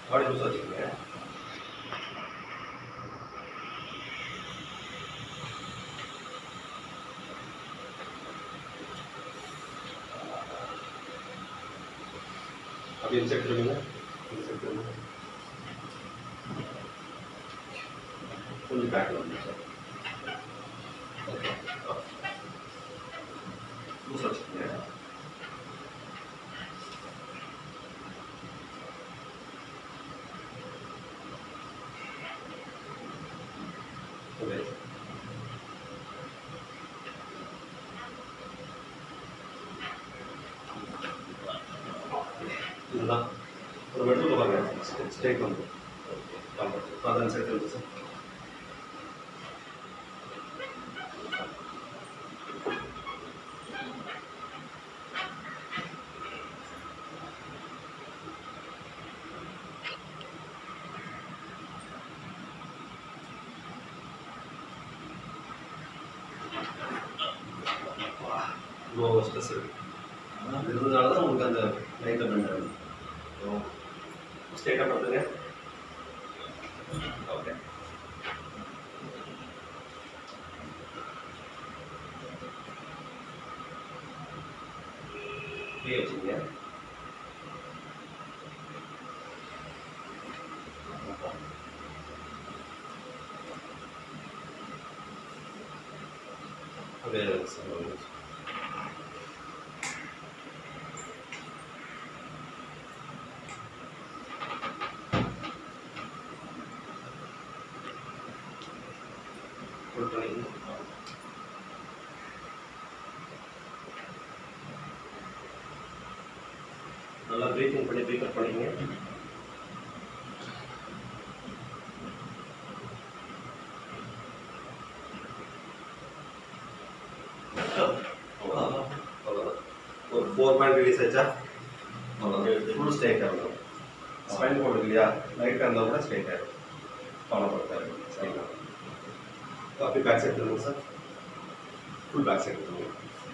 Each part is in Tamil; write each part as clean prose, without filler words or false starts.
பாடி லூஸாக வச்சுக்கோங்க. அப்படியே சேர்த்துருவீங்க. சேர்த்துருங்க. கொஞ்சம் பேக்கில் வந்து சார். ஓகே, லூஸாக வச்சுக்கோங்க. இதுதான் ஒரு மெட்ரோல பாருங்க, ஸ்ட்ரைட் வந்து அதான் சேர்த்து வந்து சார். இவ்வளோ ஸ்ட்ரெஸ் இருக்குது இருந்ததுனால தான் உங்களுக்கு அந்த லைட்டில் பெண்ட் ஆகுது. ஸ்ட்ரைட்டாக படுத்துங்க. ஓகே, அப்படியே வச்சுங்க. அப்படியே நல்லா ப்ரீத்திங் பண்ணி ப்ரீக்கப் பண்ணிக்கங்க. அவ்வளோதான். ஒரு 4 பாயிண்ட் ரிலீஸ் ஆச்சா? அவ்வளோதான். ஃபுல் ஸ்ட்ரைட் ஆகணும். ஸ்பைன் போர்டு இல்லையா, லைட்டாக இருந்தால் கூட ஸ்ட்ரைட் ஆகிடும். கவலைப்படுத்தாரு. சரிங்களா? அப்படி பேக் சைட் எடுத்துருங்க சார். ஃபுல் பேக் சைட் எடுத்துருங்க.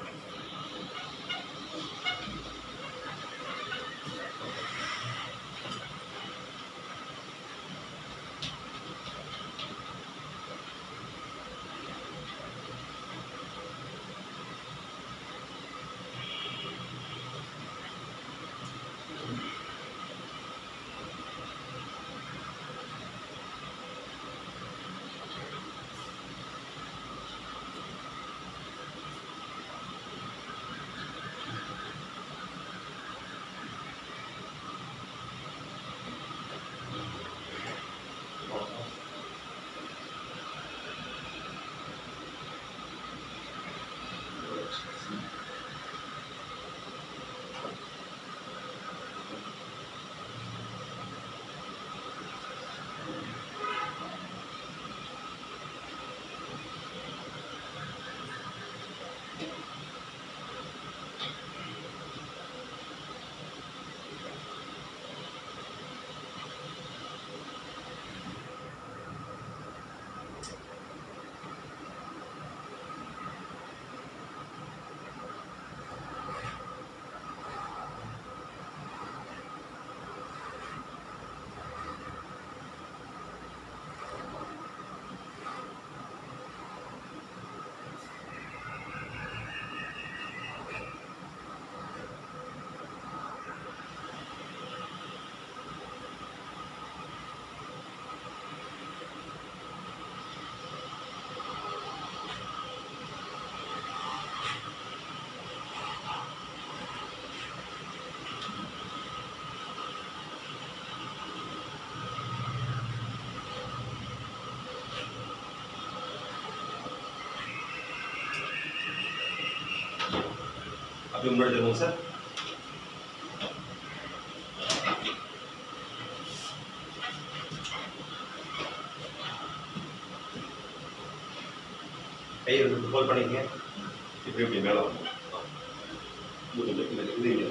அப்படி முன்னாடி தருவோம் சார். கையை வந்து ஹோல்ட் பண்ணிக்கங்க. இப்படி இப்படி மேலே வரணும். இது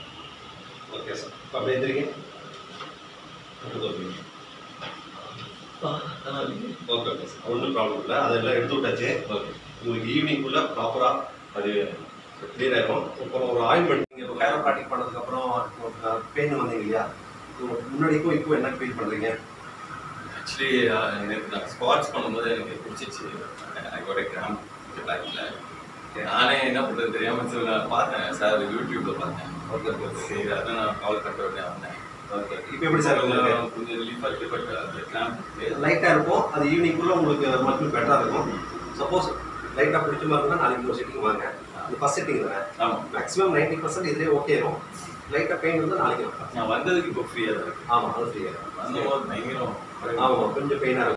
ஓகே சார். அப்படியே எந்திரிங்க. ஓகே ஓகே சார், ஒன்றும் ப்ராப்ளம் இல்லை, அதெல்லாம் எடுத்து விட்டாச்சு. ஓகே, உங்களுக்கு ஈவினிங்குள்ளே ப்ராப்பராக அது கிளியர் ஆகிடும். அப்புறம் ஒரு ஆயின்மெண்ட் நீங்கள் இப்போ கைரோப்ராக்டிக் பண்ணதுக்கப்புறம் பெயின் வந்தீங்க இல்லையா, முன்னாடிக்கும் இப்போ என்ன ஃபீல் பண்ணுறீங்க? ஆக்சுவலி எனக்கு நான் ஸ்குவாட்ஸ் பண்ணும்போது எனக்கு பிடிச்சிச்சு. ஐ கிராம் பேக்கில் நானே என்ன பண்ணுறது தெரியாமல் சொல்லி நான் பார்த்தேன் சார், யூடியூப்பில் பார்த்தேன். ஓகே ஓகே சரி, அதான் நான் கால் பண்ணுற உடனே வந்தேன். ஓகே, இப்போ எப்படி சார் உங்களுக்கு? கொஞ்சம் ரிலீஃபாக இருக்குது, பட் அது கிராம்ப் லைட்டாக இருக்கும், அது ஈவினிங்குள்ளே உங்களுக்கு மட்டும் பெட்டராக இருக்கும். சப்போஸ் லைட்டாக பிடிச்ச மாதிரி இருந்தால் நாளைக்கு ஒரு செட்டிங் வாங்க. இது ஃபஸ்ட் செட்டிங் தானே? ஆமாம், மேக்ஸிமம் 90% இதுலேயே ஓகே இருக்கும். லைட்டாக பெயின் இருந்தால் நாளைக்கு நான் வந்ததுக்கு இப்போ ஃப்ரீயாக தான் இருக்குது. ஆமாம், அது ஃப்ரீயாக இருக்கும். வந்தபோது பயங்கரம். ஆமாம், கொஞ்சம் பெயினாக இருக்கும்.